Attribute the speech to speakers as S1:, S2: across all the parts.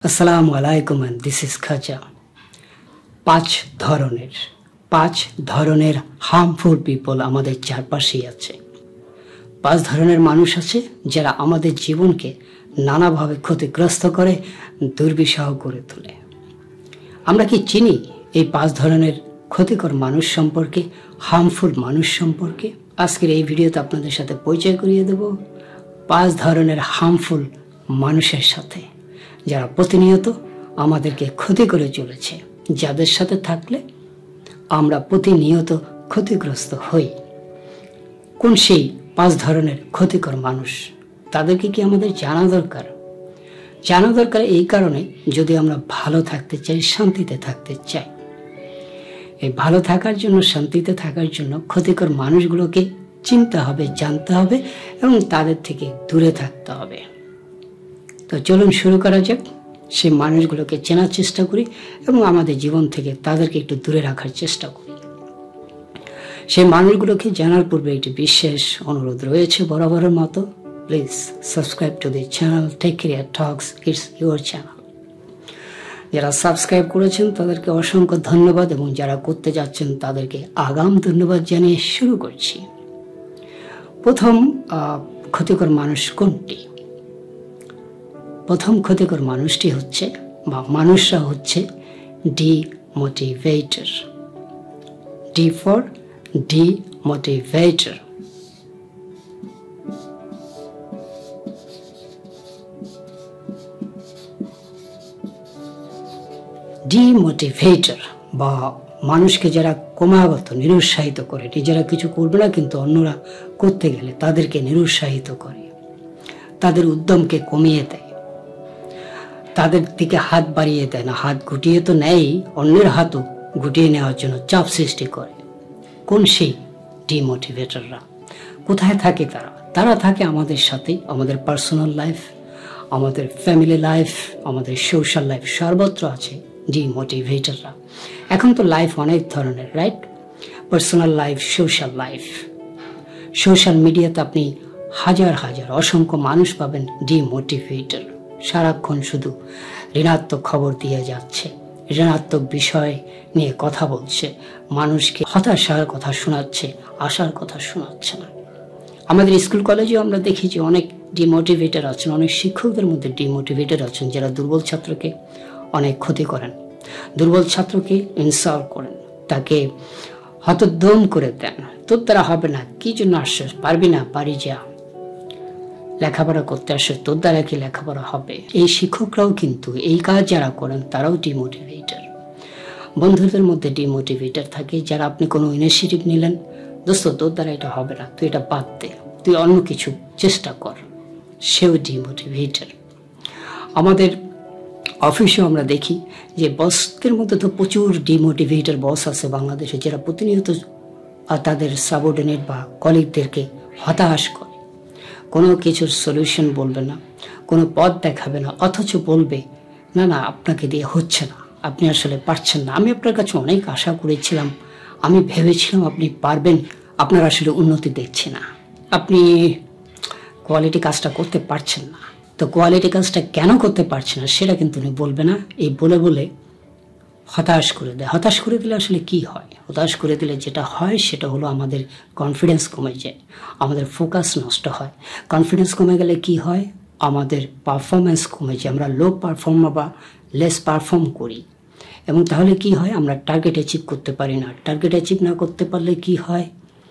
S1: আসসালামু আলাইকুম and this is খাজা। পাঁচ ধরনের হার্মফুল পিপল আমাদের চারপাশেই আছে। 5 ধরনের মানুষ আছে যারা আমাদের জীবনকে নানাভাবে ক্ষতিগ্রস্ত করে, দুর্বিষহ করে তোলে। আমরা কি চিনি এই 5 ধরনের ক্ষতিকর মানুষ সম্পর্কে, হার্মফুল মানুষ সম্পর্কে? আজকের এই ভিডিওতে আপনাদের সাথে পরিচয় করিয়ে দেব 5 ধরনের হার্মফুল মানুষের সাথে, যারা প্রতিনিয়ত আমাদেরকে ক্ষতি করে চলেছে, যাদের সাথে থাকলে আমরা প্রতিনিয়ত ক্ষতিগ্রস্ত হই। কোন সেই 5 ধরনের ক্ষতিকর মানুষ? তাদেরকে কি আমাদের জানা দরকার? জানা দরকার এই কারণে, যদি আমরা ভালো থাকতে চাই, শান্তিতে থাকতে চাই। এই ভালো থাকার জন্য, শান্তিতে থাকার জন্য ক্ষতিকর মানুষগুলোকে চিনতে হবে, জানতে হবে এবং তাদের থেকে দূরে থাকতে হবে। তো চলুন শুরু করা যাক। সেই মানুষগুলোকে চেনার চেষ্টা করি এবং আমাদের জীবন থেকে তাদেরকে একটু দূরে রাখার চেষ্টা করি। সেই মানুষগুলোকে জানার পূর্বে একটি বিশেষ অনুরোধ রয়েছে বরাবরের মতো। Please subscribe to the channel take care talks, it's your channel. যারা সাবস্ক্রাইব করেছেন তাদেরকে অসংখ্য ধন্যবাদ এবং যারা করতে যাচ্ছেন তাদেরকে আগাম ধন্যবাদ জানিয়ে শুরু করছি। প্রথম ক্ষতিকর মানুষ কোনটি? প্রথম ক্ষতিকর মানুষটি হচ্ছে, বা মানুষরা হচ্ছে ডিমোটিভেটর। D for ডিমোটিভেটর। ডিমোটিভেটর বা মানুষকে যারা ক্রমাগত নিরুৎসাহিত করে, নিজেরা কিছু করবে না কিন্তু অন্যরা করতে গেলে তাদেরকে নিরুৎসাহিত করে, তাদের উদ্যমকে কমিয়ে দেয়, তাদের দিকে হাত বাড়িয়ে দেয় না, হাত গুটিয়ে তো নেয়, অন্যের হাতও গুটিয়ে নেওয়ার জন্য চাপ সৃষ্টি করে। কোন সেই ডিমোটিভেটররা? কোথায় থাকে তারা? তারা থাকে আমাদের সাথেই, আমাদের পার্সোনাল লাইফ, আমাদের ফ্যামিলি লাইফ, আমাদের সোশ্যাল লাইফ, সর্বত্র আছে ডিমোটিভেটররা। এখন তো লাইফ অনেক ধরনের, right? Personal life, social life. Social মিডিয়াতে আপনি হাজার হাজার অসংখ্য মানুষ পাবেন ডিমোটিভেটর। সারাক্ষণ শুধু ঋণাত্মক খবর দিয়ে যাচ্ছে, ঋণাত্মক বিষয় নিয়ে কথা বলছে, মানুষকে হতাশার কথা শোনাচ্ছে, আশার কথা শোনাচ্ছে না। আমাদের স্কুল কলেজেও আমরা দেখি যে অনেক ডিমোটিভেটর আছেন, অনেক শিক্ষকদের মধ্যে ডিমোটিভেটর আছেন যারা দুর্বল ছাত্রকে অনেক ক্ষতি করেন, দুর্বল ছাত্রকে ইনসাল্ট করেন, তাকে হতোদ্যম করে দেন। তোর দ্বারা হবে না, কি জন্য আসছিস, পারবি না, বাড়ি যা, লেখাপড়া করতে আসে, তোর দ্বারা কি লেখাপড়া হবে? এই শিক্ষকরাও কিন্তু এই কাজ যারা করেন তারাও ডিমোটিভেটর। বন্ধুদের মধ্যে ডিমোটিভেটর থাকে, যারা আপনি কোনো ইনিশিয়েটিভ নিলেন, দোস্ত তোর দ্বারা এটা হবে না, তুই এটা বাদ দে, তুই অন্য কিছু চেষ্টা কর, সেও ডিমোটিভেটর। আমাদের অফিসেও আমরা দেখি যে বসদের মধ্যে তো প্রচুর ডিমোটিভেটর বস আছে বাংলাদেশে, যারা প্রতিনিয়ত তাদের সাবঅর্ডিনেট বা কলিগদেরকে হতাশ করে, কোনো কিছুর সলিউশন বলবে না, কোনো পথ দেখাবে না, অথচ বলবে না না আপনাকে দিয়ে হচ্ছে না, আপনি আসলে পারছেন না, আমি আপনার কাছে অনেক আশা করেছিলাম, আমি ভেবেছিলাম আপনি পারবেন, আপনার আসলে উন্নতি দেখছি না, আপনি কোয়ালিটি কাজটা করতে পারছেন না। তো কোয়ালিটি কাজটা কেন করতে পারছেন না সেটা কিন্তু উনি বলবে না, এই বলে বলে হতাশ করে দেয়। হতাশ করে দিলে আসলে কি হয়? হতাশ করে দিলে যেটা হয় সেটা হলো আমাদের কনফিডেন্স কমে যায়, আমাদের ফোকাস নষ্ট হয়। কনফিডেন্স কমে গেলে কি হয়? আমাদের পারফরমেন্স কমে যায়, আমরা লো পারফর্মার বা লেস পারফর্ম করি। এবং তাহলে কি হয়? আমরা টার্গেট অ্যাচিভ করতে পারি না। টার্গেট অ্যাচিভ না করতে পারলে কি হয়?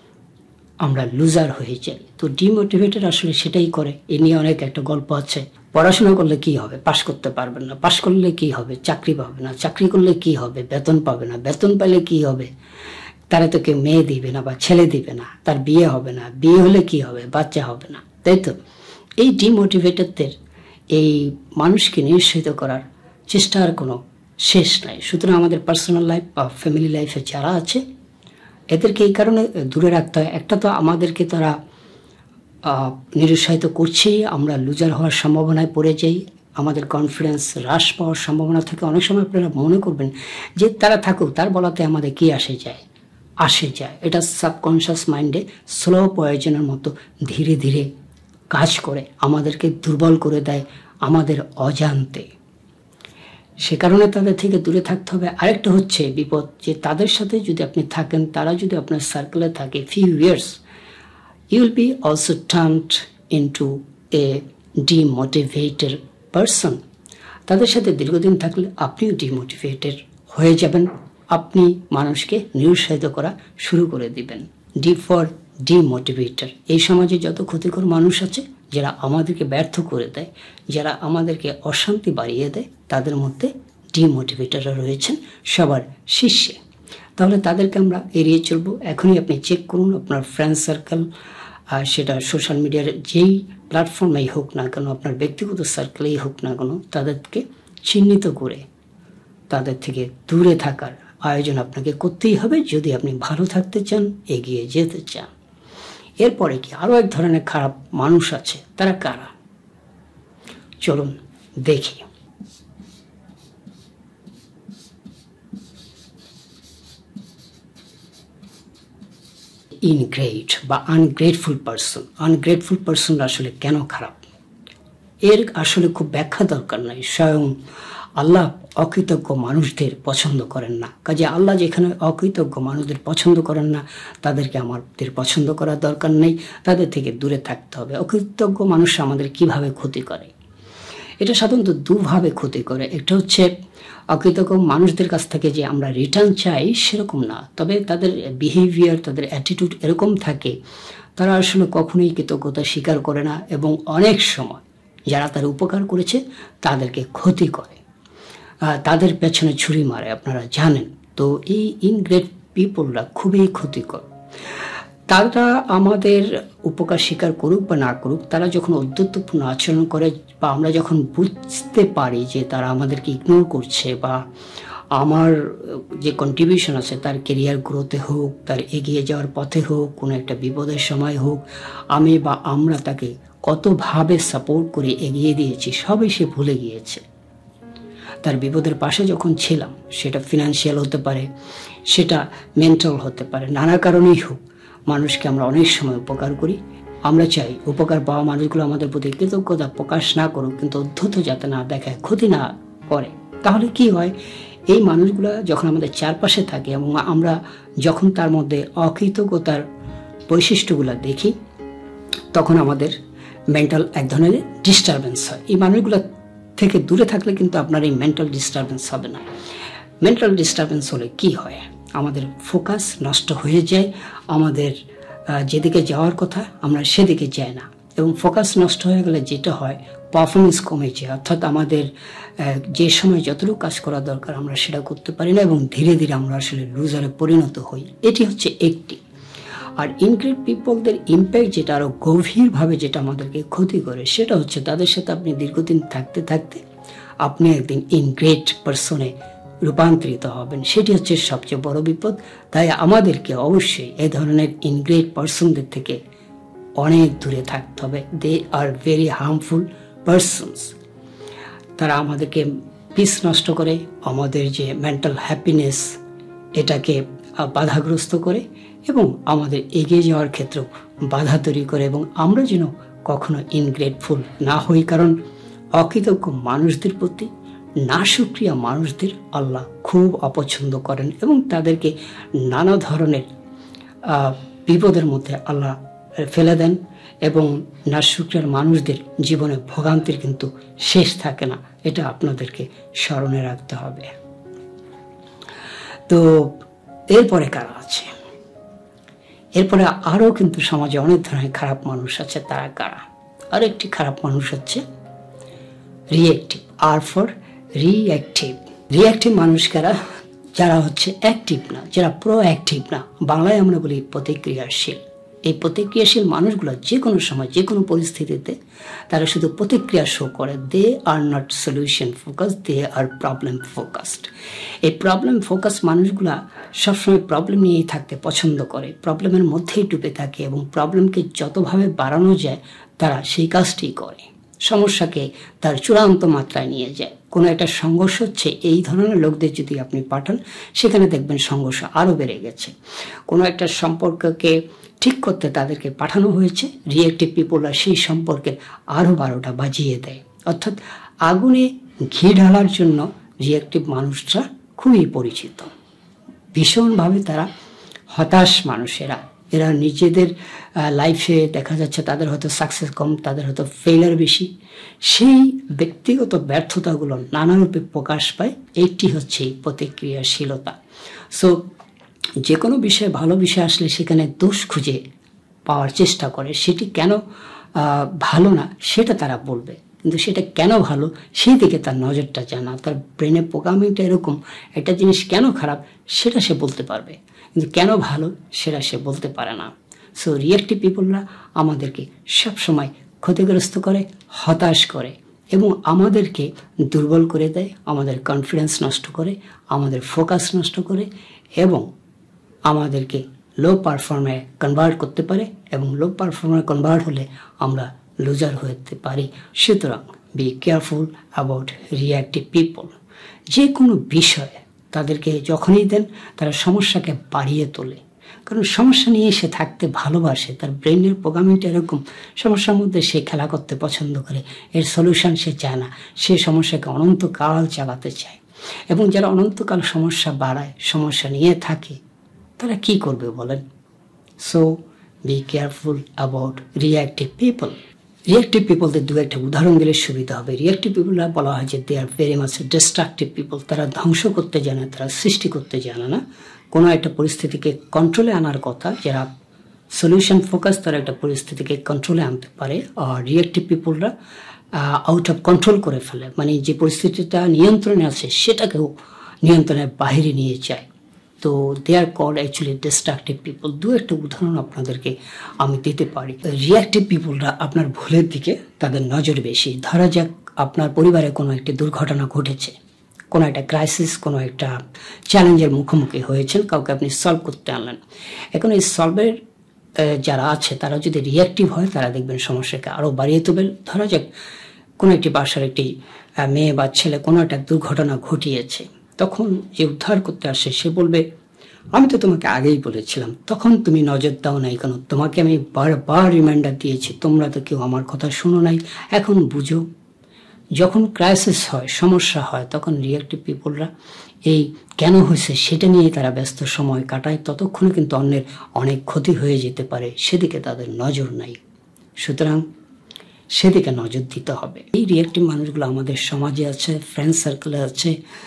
S1: আমরা লুজার হয়ে যাই। তো ডিমোটিভেটেড আসলে সেটাই করে। এ নিয়ে অনেক একটা গল্প আছে। পড়াশোনা করলে কি হবে? পাশ করতে পারবেন না। পাশ করলে কি হবে? চাকরি পাবে না। চাকরি করলে কি হবে? বেতন পাবে না। বেতন পেলে কি হবে? তারা তো কেউ মেয়ে দিবে না বা ছেলে দিবে না, তার বিয়ে হবে না। বিয়ে হলে কি হবে? বাচ্চা হবে না, তাই তো? এই ডিমোটিভেটেডদের, এই মানুষকে নিরুৎসাহিত করার চেষ্টার কোনো শেষ নাই। সুতরাং আমাদের পার্সোনাল লাইফ বা ফ্যামিলি লাইফে যারা আছে এদেরকে এই কারণে দূরে রাখতে হয়। একটা তো আমাদেরকে তারা নিরুৎসাহিত করছেই, আমরা লুজার হওয়ার সম্ভাবনায় পড়ে যাই, আমাদের কনফিডেন্স হ্রাস পাওয়ার সম্ভাবনা থাকে। অনেক সময় আপনারা মনে করবেন যে তারা থাকুক, তার বলাতে আমাদের কি আসে যায়। এটা সাবকনশিয়াস মাইন্ডে স্লো পয়জনের মতো ধীরে ধীরে কাজ করে, আমাদেরকে দুর্বল করে দেয় আমাদের অজান্তে। সে কারণে তাদের থেকে দূরে থাকতে হবে। আরেকটা হচ্ছে বিপদ, যে তাদের সাথে যদি আপনি থাকেন, তারা যদি আপনার সার্কেলে থাকে few years, you will be also turned into a demotivated person. তাদের সাথে দীর্ঘদিন থাকলে আপনিও ডিমোটিভেটেড হয়ে যাবেন, আপনি মানুষকে নিরুৎসাহিত করা শুরু করে দিবেন। D for demotivator. এই সমাজে যত ক্ষতিকর মানুষ আছে, যারা আমাদেরকে ব্যর্থ করে দেয়, যারা আমাদেরকে অশান্তি বাড়িয়ে দেয়, তাদের মধ্যে ডিমোটিভেটররা রয়েছেন সবার শীর্ষে। তাহলে তাদেরকে আমরা এড়িয়ে চলবো। এখনই আপনি চেক করুন আপনার ফ্রেন্ড সার্কেল, সেটা সোশ্যাল মিডিয়ার যেই প্ল্যাটফর্মেই হোক না কেন, আপনার ব্যক্তিগত সার্কেলেই হোক না কেন, তাদেরকে চিহ্নিত করে তাদের থেকে দূরে থাকার আয়োজন আপনাকে করতেই হবে যদি আপনি ভালো থাকতে চান, এগিয়ে যেতে চান। এরপরে কি আরও এক ধরনের খারাপ মানুষ আছে, তারা কারা? চলুন দেখি। ইনগ্রেট বা আনগ্রেটফুল পারসন। আনগ্রেটফুল পারসন আসলে কেন খারাপ, এর আসলে খুব ব্যাখ্যা দরকার নাই। স্বয়ং আল্লাহ অকৃতজ্ঞ মানুষদের পছন্দ করেন না। কাজে আল্লাহ যেখানে অকৃতজ্ঞ মানুষদের পছন্দ করেন না, তাদেরকে আমাদের পছন্দ করার দরকার নেই, তাদের থেকে দূরে থাকতে হবে। অকৃতজ্ঞ মানুষ আমাদের কিভাবে ক্ষতি করে? এটা সাধারণত দুভাবে ক্ষতি করে। একটা হচ্ছে অকৃতজ্ঞ মানুষদের কাছ থেকে যে আমরা রিটার্ন চাই সেরকম না, তবে তাদের বিহেভিয়ার, তাদের অ্যাটিটিউড এরকম থাকে, তারা আসলে কখনোই কৃতজ্ঞতা স্বীকার করে না এবং অনেক সময় যারা তার উপকার করেছে তাদেরকে ক্ষতি করে, তাদের পেছনে ছুরি মারে, আপনারা জানেন। তো এই ইনগ্রেট পিপলরা খুবই ক্ষতিকর। তারা আমাদের উপকার স্বীকার করুক বা না করুক, তারা যখন ঔদ্ধত্যপূর্ণ আচরণ করে বা আমরা যখন বুঝতে পারি যে তারা আমাদেরকে ইগনোর করছে, বা আমার যে কন্ট্রিবিউশন আছে তার কেরিয়ার গ্রোথে হোক, তার এগিয়ে যাওয়ার পথে হোক, কোনো একটা বিপদের সময় হোক, আমি বা আমরা তাকে কতভাবে সাপোর্ট করে এগিয়ে দিয়েছি সবই সে ভুলে গিয়েছে। তার বিপদের পাশে যখন ছিলাম, সেটা ফিনান্সিয়াল হতে পারে, সেটা মেন্টাল হতে পারে, নানা কারণেই হোক, মানুষকে আমরা অনেক সময় উপকার করি। আমরা চাই উপকার পাওয়া মানুষগুলো আমাদের প্রতি কৃতজ্ঞতা প্রকাশ না করুক, কিন্তু অধ্যত যাতে না দেখায়, ক্ষতি না করে। তাহলে কি হয়, এই মানুষগুলো যখন আমাদের চারপাশে থাকে এবং আমরা যখন তার মধ্যে অকৃতজ্ঞতার বৈশিষ্ট্যগুলো দেখি, তখন আমাদের মেন্টাল এক ধরনের ডিস্টারবেন্স হয়। এই মানুষগুলো থেকে দূরে থাকলে কিন্তু আপনার এই মেন্টাল ডিস্টারবেন্স হবে না। মেন্টাল ডিস্টারবেন্স হলে কি হয়, আমাদের ফোকাস নষ্ট হয়ে যায়, আমাদের যেদিকে যাওয়ার কথা আমরা সেদিকে যাই না, এবং ফোকাস নষ্ট হয়ে গেলে যেটা হয়, পারফরমেন্স কমে যায়, অর্থাৎ আমাদের যে সময় যতটুকু কাজ করা দরকার আমরা সেটা করতে পারি না এবং ধীরে ধীরে আমরা আসলে লুজারে পরিণত হই। এটি হচ্ছে একটি। আর ইনগ্রেট পিপলদের ইম্প্যাক্ট যেটা আরও গভীরভাবে যেটা আমাদেরকে ক্ষতি করে, সেটা হচ্ছে তাদের সাথে আপনি দীর্ঘদিন থাকতে থাকতে আপনি একদিন ইনগ্রেট পারসনে রূপান্তরিত হবেন। সেটি হচ্ছে সবচেয়ে বড় বিপদ। তাই আমাদেরকে অবশ্যই এই ধরনের ইনগ্রেট পারসনদের থেকে অনেক দূরে থাকতে হবে। They are very harmful persons. তারা আমাদেরকে পিস নষ্ট করে, আমাদের যে মেন্টাল হ্যাপিনেস এটাকে বাধাগ্রস্ত করে এবং আমাদের এগিয়ে যাওয়ার ক্ষেত্রেও বাধা তৈরি করে, এবং আমরা যেন কখনো ইনগ্রেটফুল না হই। কারণ অকৃতজ্ঞ মানুষদের প্রতি নাশুকরিয়া মানুষদের আল্লাহ খুব অপছন্দ করেন এবং তাদেরকে নানা ধরনের বিপদের মধ্যে আল্লাহ ফেলে দেন, এবং নাশুকরিয়ার মানুষদের জীবনে ভোগান্তির কিন্তু শেষ থাকে না। এটা আপনাদেরকে স্মরণে রাখতে হবে। তো এরপরে কারা আছে? এরপরে আরও কিন্তু সমাজে অনেক ধরনের খারাপ মানুষ আছে। তারা কারা? আরেকটি খারাপ মানুষ হচ্ছে reactive. R for reactive. Reactive মানুষ কারা? যারা হচ্ছে অ্যাক্টিভ না, যারা প্রোঅ্যাক্টিভ না। বাংলায় আমরা বলি প্রতিক্রিয়াশীল। এই প্রতিক্রিয়াশীল মানুষগুলো যে কোনো সময় যে কোনো পরিস্থিতিতে তারা শুধু প্রতিক্রিয়া শো করে। They are not solution focus, they are problem focused. এই প্রবলেম ফোকাস মানুষগুলা সবসময় প্রবলেম নিয়েই থাকতে পছন্দ করে, প্রবলেমের মধ্যেই ডুবে থাকে এবং প্রবলেমকে যতভাবে বাড়ানো যায় তারা সেই কাজটি করে, সমস্যাকে তার চূড়ান্ত মাত্রায় নিয়ে যায়। কোনো একটা সংঘর্ষ হচ্ছে, এই ধরনের লোকদের যদি আপনি পাঠান, সেখানে দেখবেন সংঘর্ষ আরও বেড়ে গেছে। কোনো একটা সম্পর্ককে ঠিক করতে তাদেরকে পাঠানো হয়েছে, রিঅ্যাক্টিভ পিপলরা সেই সম্পর্কে আরও 12টা বাজিয়ে দেয়। অর্থাৎ আগুনে ঘি ঢালার জন্য রিঅ্যাক্টিভ মানুষরা খুবই পরিচিত। ভীষণভাবে তারা হতাশ মানুষেরা, এরা নিজেদের লাইফে দেখা যাচ্ছে তাদের হয়তো সাকসেস কম, তাদের হয়তো ফেইলার বেশি, সেই ব্যক্তিগত ব্যর্থতাগুলো নানারূপে প্রকাশ পায়। এইটি হচ্ছে প্রতিক্রিয়াশীলতা। সো যে কোনো বিষয়ে, ভালো বিষয় আসলে সেখানে দোষ খুঁজে পাওয়ার চেষ্টা করে, সেটি কেন ভালো না সেটা তারা বলবে, কিন্তু সেটা কেন ভালো সেই দিকে তার নজরটা যায় না। তার ব্রেনের প্রোগ্রামিংটা এরকম, একটা জিনিস কেন খারাপ সেটা সে বলতে পারবে, কিন্তু কেন ভালো সেটা সে বলতে পারে না। সো রিঅ্যাক্টিভ পিপলরা আমাদেরকে সবসময় ক্ষতিগ্রস্ত করে, হতাশ করে এবং আমাদেরকে দুর্বল করে দেয়, আমাদের কনফিডেন্স নষ্ট করে, আমাদের ফোকাস নষ্ট করে এবং আমাদেরকে লো পারফর্মে কনভার্ট করতে পারে, এবং লো পারফর্মে কনভার্ট হলে আমরা লুজার হতে পারি। সুতরাং be careful about reactive people. যে কোনো বিষয়ে তাদেরকে যখনই দেন তারা সমস্যাকে বাড়িয়ে তোলে, কারণ সমস্যা নিয়ে সে থাকতে ভালোবাসে। তার ব্রেনের প্রোগ্রামিংটা এরকম, সমস্যার মধ্যে সে খেলা করতে পছন্দ করে, এর সলিউশন সে চায় না, সে সমস্যাকে অনন্তকাল চালাতে চায়। এবং যারা অনন্তকাল সমস্যা বাড়ায়, সমস্যা নিয়ে থাকে, তারা কি করবে বলেন? So be careful about reactive people. Reactive পিপলদের দু একটা উদাহরণ দিলে সুবিধা হবে। রিঅ্যাক্টিভ পিপলরা বলা হয় যে they are very much destructive people. তারা ধ্বংস করতে জানে, তারা সৃষ্টি করতে জানে না। কোনো একটা পরিস্থিতিকে কন্ট্রোলে আনার কথা, যারা সলিউশন ফোকাস, তারা একটা পরিস্থিতিকে কন্ট্রোলে আনতে পারে। আর রিঅ্যাক্টিভ পিপলরা আউট অফ কন্ট্রোল করে ফেলে, মানে যে পরিস্থিতিটা নিয়ন্ত্রণে আছে সেটাকেও নিয়ন্ত্রণের বাইরে নিয়ে যায়। তো they are called actually destructive people. দু একটা উদাহরণ আপনাদেরকে আমি দিতে পারি। রিঅ্যাক্টিভ পিপলরা আপনার ভুলের দিকে তাদের নজর বেশি। ধরা যাক আপনার পরিবারে কোনো একটি দুর্ঘটনা ঘটেছে, কোনো একটা ক্রাইসিস, কোনো একটা চ্যালেঞ্জের মুখোমুখি হয়েছেন, কাউকে আপনি সলভ করতে আনলেন। এখন এই সলভের যারা আছে তারা যদি রিঅ্যাক্টিভ হয়, তারা দেখবেন সমস্যাকে আরও বাড়িয়ে তুলবেন। ধরা যাক কোনো একটি বাসার একটি মেয়ে বা ছেলে কোনো একটা দুর্ঘটনা ঘটিয়েছে, তখন যে উদ্ধার করতে আসে সে বলবে, আমি তো তোমাকে আগেই বলেছিলাম, তখন তুমি নজর দাও নাই কেন? তোমাকে আমি বারবার রিমাইন্ডার দিয়েছি, তোমরা তো কেউ আমার কথা শুনো নাই, এখন বুঝো। যখন ক্রাইসিস হয়, সমস্যা হয়, তখন রিঅ্যাক্টিভ পিপলরা এই কেন হয়েছে সেটা নিয়ে তারা ব্যস্ত সময় কাটায়। ততক্ষণে কিন্তু অন্যের অনেক ক্ষতি হয়ে যেতে পারে, সেদিকে তাদের নজর নাই। সুতরাং সেদিকে নজর দিতে হবে। এই রিঅ্যাক্টিভ মানুষগুলো আমাদের সমাজে আছে, ফ্রেন্ড সার্কেলে আছে,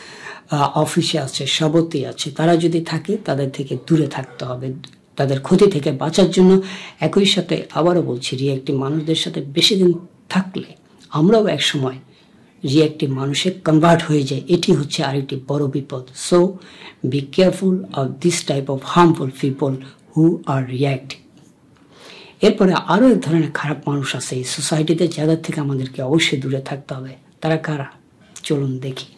S1: অফিসে আছে, সবতেই আছে। তারা যদি থাকে তাদের থেকে দূরে থাকতে হবে, তাদের ক্ষতি থেকে বাঁচার জন্য। একই সাথে আবারও বলছি, রিঅ্যাক্টিভ মানুষদের সাথে বেশি দিন থাকলে আমরাও এক সময় রিঅ্যাক্টিভ মানুষে কনভার্ট হয়ে যায়। এটি হচ্ছে আরেকটি বড় বিপদ। So be careful of this type of harmful people who are reactive. এরপরে আরও এক ধরনের খারাপ মানুষ আছে এই সোসাইটিতে, যাদের থেকে আমাদেরকে অবশ্যই দূরে থাকতে হবে। তারা কারা? চলুন দেখি।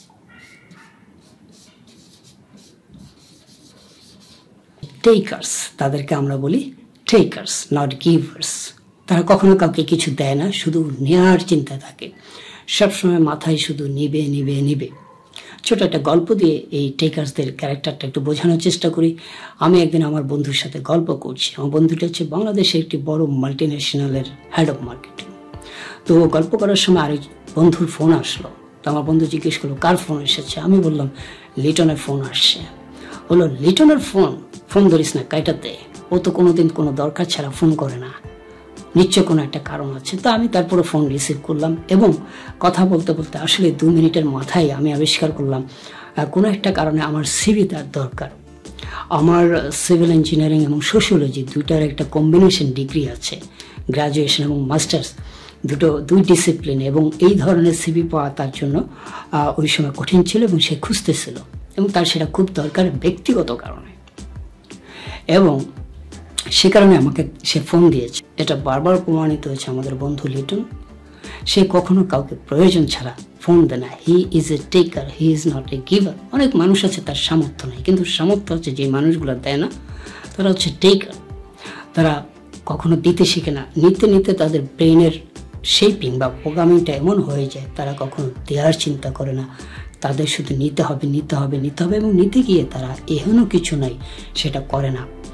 S1: টেকার্স, তাদেরকে আমরা বলি টেকার্স, নট গিভার্স। তারা কখনো কাউকে কিছু দেয় না, শুধু নেওয়ার চিন্তা থাকে, সবসময় মাথায় শুধু নিবে নিবে নিবে। ছোট একটা গল্প দিয়ে এই টেকার্সদের ক্যারেক্টারটা একটু বোঝানোর চেষ্টা করি। আমি একদিন আমার বন্ধুর সাথে গল্প করছি। আমার বন্ধুটা হচ্ছে বাংলাদেশের একটি বড় মাল্টিন্যাশনালের হেড অফ মার্কেটিং। তো গল্প করার সময় আরেক বন্ধুর ফোন আসলো। তো আমার বন্ধু জিজ্ঞেস করলো, কার ফোন এসেছে? আমি বললাম, লিটনের ফোন আসছে। বললো, লিটনের ফোন? ফোন ধরিস না, কাইটাতে। ও তো কোনোদিন কোনো দরকার ছাড়া ফোন করে না, নিশ্চয় কোনো একটা কারণ আছে। তো আমি তারপরে ফোন রিসিভ করলাম এবং কথা বলতে বলতে আসলে 2 মিনিটের মাথায় আমি আবিষ্কার করলাম কোনো একটা কারণে আমার সিভি তার দরকার। আমার সিভিল ইঞ্জিনিয়ারিং এবং সোশিওলজি দুইটার একটা কম্বিনেশন ডিগ্রি আছে, গ্রাজুয়েশন এবং মাস্টার্স, দুই ডিসিপ্লিন। এবং এই ধরনের সিভি পাওয়া তার জন্য ওই সময় কঠিন ছিল এবং সে খুঁজতেছিল, এবং তার সেটা খুব দরকার ব্যক্তিগত কারণে, এবং সে কারণে আমাকে সে ফোন দিয়েছে। এটা বারবার প্রমাণিত হয়েছে। আমাদের বন্ধু লিটন, সে কখনো কাউকে প্রয়োজন ছাড়া ফোন দেয় না। He is a taker, he is not a giver. অনেক মানুষ আছে তার সামর্থ্য নেই, কিন্তু সামর্থ্য হচ্ছে যে মানুষগুলো দেয় না, তারা হচ্ছে টেকার। তারা কখনো দিতে শিখে না, নিতে নিতে তাদের ব্রেনের শেপিং বা প্রোগ্রামিংটা এমন হয়ে যায়, তারা কখনো দেওয়ার চিন্তা করে না। তাদের শুধু নিতে হবে, নিতে হবে, নিতে হবে, এবং নিতে গিয়ে তারা এহেন কিছু নাই সেটা করে না।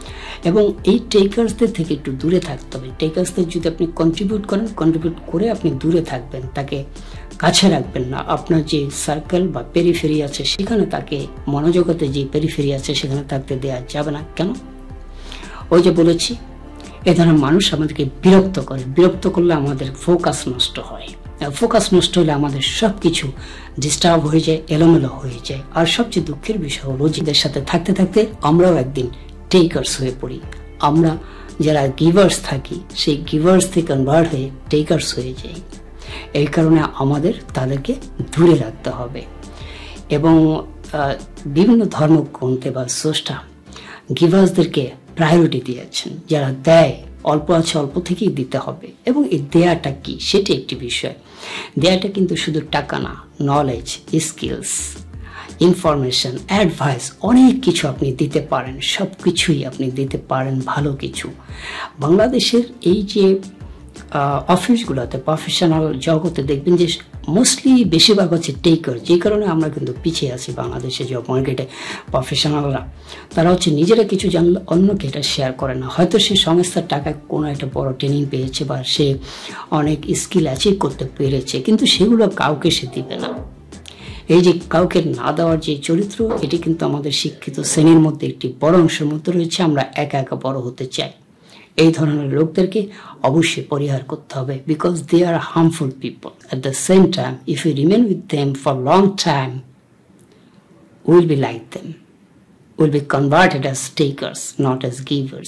S1: এবং এই টেকার্সদের থেকে একটু দূরে থাকতে হবে। টেকার্সদের যদি আপনি কন্ট্রিবিউট করে আপনি দূরে থাকবেন, তাকে কাছে রাখবেন না। আপনার যে সার্কেল বা পেরিফেরি আছে সেখানে তাকে, মনোজগতে যে পেরিফেরি আছে সেখানে থাকতে দেওয়া যাবে না। কেন? ওই যে বলেছি, এ ধরনের মানুষ আমাদেরকে বিরক্ত করে। বিরক্ত করলে আমাদের ফোকাস নষ্ট হয়। ফোকাস নষ্ট হলে আমাদের সব কিছু ডিস্টার্ব হয়ে যায়, এলোমেলো হয়ে যায়। আর সবচেয়ে দুঃখের বিষয় হলো, যাদের সাথে থাকতে থাকতে আমরাও একদিন টেকার্স হয়ে পড়ি। আমরা যারা গিভার্স থাকি, সেই গিভার্স থেকে কনভার্ট হয়ে টেকার্স হয়ে যাই। এই কারণে আমাদের তাদেরকে দূরে রাখতে হবে। এবং বিভিন্ন ধর্মগ্রন্থে বা স্রষ্টা গিভার্সদেরকে প্রায়োরিটি দিয়েছেন। যারা দেয়, অল্প আছে অল্প থেকেই দিতে হবে। এবং এই দেয়াটা কি, সেটা একটি বিষয়। দেয়াটা কিন্তু শুধু টাকা না, নলেজ, স্কিলস, ইনফরমেশন, অ্যাডভাইস, অনেক কিছু আপনি দিতে পারেন। সব কিছুই আপনি দিতে পারেন, ভালো কিছু। বাংলাদেশের এই যে অফিসগুলোতে, প্রফেশনাল জগতে দেখবেন যে মোস্টলি বেশিরভাগ হচ্ছে টেকার। যে কারণে আমরা কিন্তু পিছিয়ে আছি বাংলাদেশে জব মার্কেটে। প্রফেশনালরা তারা হচ্ছে নিজেরা কিছু জানলে অন্যকে এটা শেয়ার করে না। হয়তো সে সংস্থার টাকায় কোনো একটা বড় ট্রেনিং পেয়েছে বা সে অনেক স্কিল অ্যাচিভ করতে পেরেছে, কিন্তু সেগুলো কাউকে সে দিবে না। এই যে কাউকে না দেওয়ার যে চরিত্র, এটি কিন্তু আমাদের শিক্ষিত শ্রেণীর মধ্যে একটি বড় অংশের মধ্যে রয়েছে। আমরা একা একা বড় হতে চাই। এই ধরনের লোকদেরকে অবশ্যই পরিহার করতে হবে, because they are harmful people. At the same time, if you remain with them for long time, will be like them, will be converted as takers, not as givers.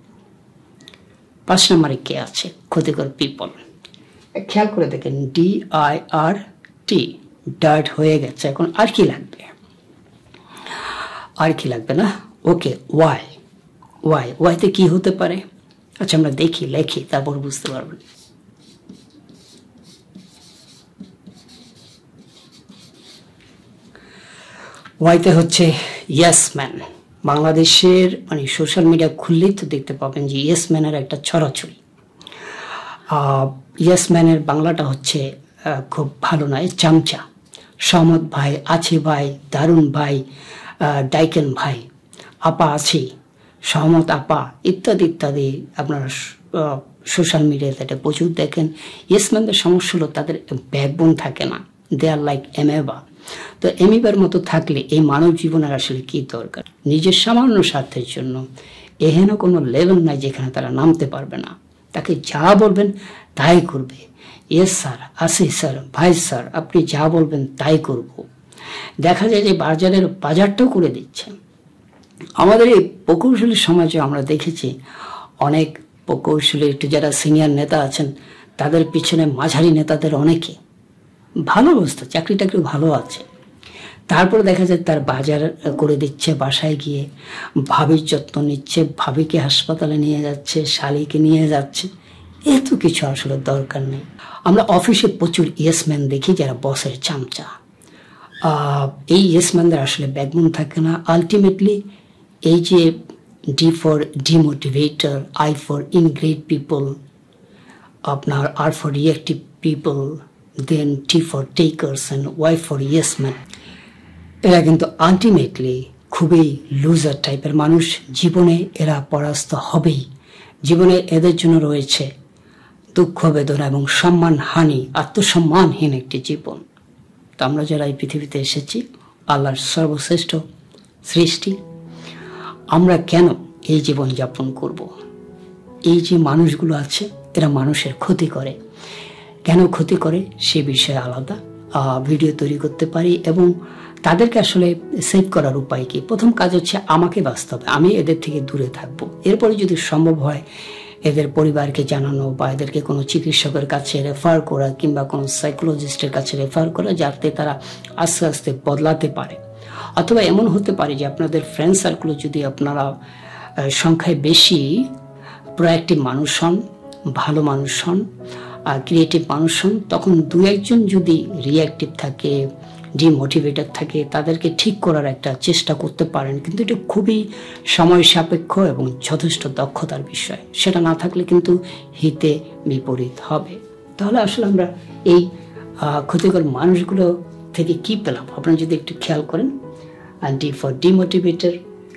S1: 5 নম্বরে কে আছে? ক্ষতিকর পিপল। খেয়াল করে দেখেন, DIRT, ডার্ট হয়ে গেছে। এখন আর কি লাগবে? আর কি লাগবে না? ওকে, ওয়াইতে কি হতে পারে? আচ্ছা, আমরা দেখি, লেখি, তারপর বুঝতে পারবেন। ওয়াইতে হচ্ছে ইয়েস ম্যান। বাংলাদেশের মানে সোশ্যাল মিডিয়া খুললেই তো দেখতে পাবেন যে ইয়েস ম্যানের একটা ছড়াছড়ি। ইয়েস ম্যানের বাংলাটা হচ্ছে খুব ভালো নয়, চামচা। সহমত ভাই, আছে ভাই, দারুণ ভাই, ডাইকেন ভাই, আপা আছি, সহমত আপা, ইত্যাদি ইত্যাদি আপনারা সোশ্যাল মিডিয়াতে এটা প্রচুর দেখেন। ইয়েসম্যানদের সমস্যা হলো তাদের ব্যাকবোন থাকে না, দে আর লাইক এমেবা। তো এমিবার মতো থাকলে এই মানব জীবনের আসলে কি দরকার? নিজের সামান্য স্বার্থের জন্য এহেন কোনো লেভেল নাই যেখানে তারা নামতে পারবে না। তাকে যা বলবেন তাই করবে। ইয়েস স্যার, আসি স্যার, ভাই স্যার, আপনি যা বলবেন তাই করব। দেখা যায় যে বাজারটাও করে দিচ্ছে। আমাদের এই প্রকৌশলী সমাজে আমরা দেখেছি অনেক প্রকৌশলী, একটু যারা সিনিয়র নেতা আছেন তাদের পিছনে মাঝারি নেতাদের অনেকে ভালো অবস্থা, চাকরি টাকরি ভালো আছে, তারপরে দেখা যায় তার বাজার করে দিচ্ছে, বাসায় গিয়ে ভাবির যত্ন নিচ্ছে, ভাবিকে হাসপাতালে নিয়ে যাচ্ছে, শালিকে নিয়ে যাচ্ছে। এত কিছু আসলে দরকার নেই। আমরা অফিসে প্রচুর ইয়েসম্যান দেখি যারা বসের চামচা। এই ইয়েসম্যানদের আসলে ব্যাকবোন থাকে না। আলটিমেটলি এই যে D for demotivator, I for ingrate people, আপনার R for reactive people, then T for takers and Y for yes man, এরা কিন্তু আলটিমেটলি খুবই লুজার টাইপের মানুষ। জীবনে এরা পরাস্ত হবেই। জীবনে এদের জন্য রয়েছে দুঃখ, বেদনা এবং সম্মানহানি, আত্মসম্মানহীন একটি জীবন। তো আমরা যারা এই পৃথিবীতে এসেছি, আল্লাহর সর্বশ্রেষ্ঠ সৃষ্টি, আমরা কেন এই জীবন যাপন করব? এই যে মানুষগুলো আছে এরা মানুষের ক্ষতি করে। কেন ক্ষতি করে সে বিষয়ে আলাদা ভিডিও তৈরি করতে পারি। এবং তাদেরকে আসলে সেভ করার উপায় কি? প্রথম কাজ হচ্ছে আমাকে বাঁচতে হবে, আমি এদের থেকে দূরে থাকব। এরপরে যদি সম্ভব হয় এদের পরিবারকে জানানো বা এদেরকে কোনো চিকিৎসকের কাছে রেফার করা কিংবা কোনো সাইকোলজিস্টের কাছে রেফার করা, যাতে তারা আস্তে আস্তে বদলাতে পারে। অথবা এমন হতে পারে যে আপনাদের ফ্রেন্ড সার্কেল যদি আপনারা সংখ্যায় বেশি প্রোঅ্যাক্টিভ মানুষ হন, ভালো মানুষ হন, ক্রিয়েটিভ মানুষ হন, তখন দু একজন যদি রিঅ্যাক্টিভ থাকে, ডিমোটিভেটেড থাকে, তাদেরকে ঠিক করার একটা চেষ্টা করতে পারেন। কিন্তু এটা খুবই সময় সাপেক্ষ এবং যথেষ্ট দক্ষতার বিষয়। সেটা না থাকলে কিন্তু হিতে বিপরীত হবে। তাহলে আসলে আমরা এই ক্ষতিকর মানুষগুলো থেকে কি পেলাম? আপনারা যদি একটু খেয়াল করেন, D for demotivator,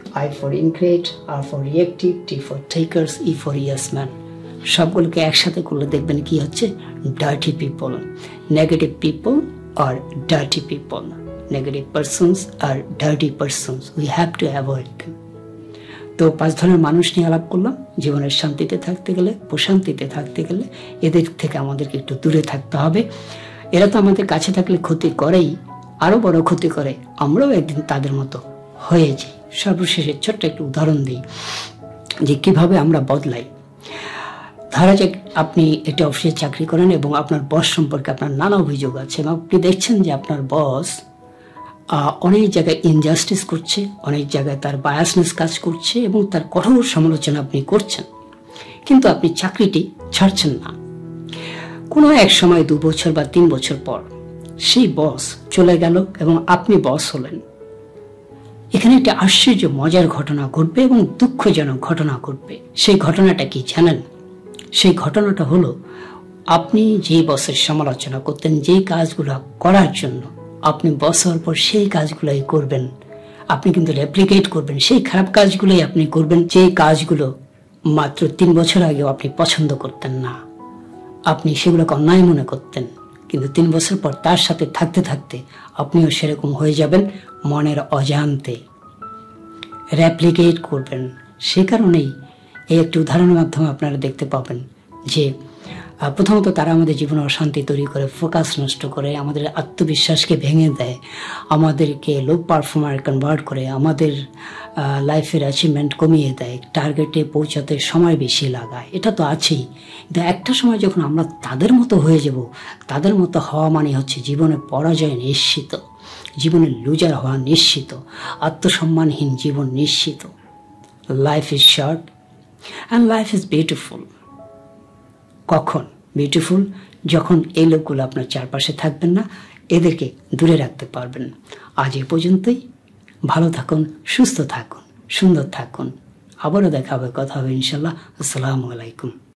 S1: I for ingrate, R for reactive, T for takers, E for yes man. সবগুলোকে একসাথে করলে দেখবেন কি হচ্ছে, ডার্টি পিপল। নেগেটিভ পিপল আর ডার্টি পিপল, নেগেটিভ পারসনস আর dirty persons, we have to avoid them. তো 5 ধরনের মানুষ নিয়ে আলাপ করলাম। জীবনের শান্তিতে থাকতে গেলে, প্রশান্তিতে থাকতে গেলে এদের থেকে আমাদেরকে একটু দূরে থাকতে হবে। এরা তো আমাদের কাছে থাকলে ক্ষতি করেই, আরো বড় ক্ষতি করে, আমরাও একদিন তাদের মতো হয়ে যাই। সর্বশেষে ছোট্ট একটু উদাহরণ দিই যে কিভাবে আমরা বদলাই। ধরা যাক আপনি একটা অফিসে চাকরি করেন এবং আপনার বস সম্পর্কে আপনার নানা অভিযোগ আছে এবং আপনি দেখছেন যে আপনার বস অনেক জায়গায় ইনজাস্টিস করছে, অনেক জায়গায় তার বায়াসনেস কাজ করছে এবং তার কঠোর সমালোচনা আপনি করছেন, কিন্তু আপনি চাকরিটি ছাড়ছেন না। কোনো এক সময় 2 বছর বা 3 বছর পর সেই বস চলে গেল এবং আপনি বস হলেন। এখানে একটা আশ্চর্য মজার ঘটনা ঘটবে এবং দুঃখজনক ঘটনা ঘটবে। সেই ঘটনাটা কি জানেন? সেই ঘটনাটা হলো, আপনি যে বসের সমালোচনা করতেন, যেই কাজগুলো করার জন্য আপনি বস হওয়ার পর সেই কাজগুলোই করবেন, আপনি কিন্তু রেপ্লিকেট করবেন, সেই খারাপ কাজগুলোই আপনি করবেন, যে কাজগুলো মাত্র 3 বছর আগেও আপনি পছন্দ করতেন না, আপনি সেগুলোকে অন্যায় মনে করতেন। কিন্তু 3 বছর পর তার সাথে থাকতে থাকতে আপনিও সেরকম হয়ে যাবেন, মনের অজান্তে রেপ্লিকেট করবেন। সে কারণেই এই একটি উদাহরণের মাধ্যমে আপনারা দেখতে পাবেন যে প্রথমত তারা আমাদের জীবনে অশান্তি তৈরি করে, ফোকাস নষ্ট করে, আমাদের আত্মবিশ্বাসকে ভেঙে দেয়, আমাদেরকে লো পারফর্মার কনভার্ট করে, আমাদের লাইফের অ্যাচিভমেন্ট কমিয়ে দেয়, টার্গেটে পৌঁছাতে সময় বেশি লাগায়। এটা তো আছেই, কিন্তু একটা সময় যখন আমরা তাদের মতো হয়ে যাব, তাদের মতো হওয়া মানে হচ্ছে জীবনে পরাজয় নিশ্চিত, জীবনে লুজার হওয়া নিশ্চিত, আত্মসম্মানহীন জীবন নিশ্চিত। Life is short and life is beautiful. কখন বিউটিফুল? যখন এই লোকগুলো আপনার চারপাশে থাকবেন না, এদেরকে দূরে রাখতে পারবেন। আজ এ পর্যন্তই। ভালো থাকুন, সুস্থ থাকুন, সুন্দর থাকুন। আবারও দেখা হবে, কথা হবে ইনশাল্লাহ। আসসালামু আলাইকুম।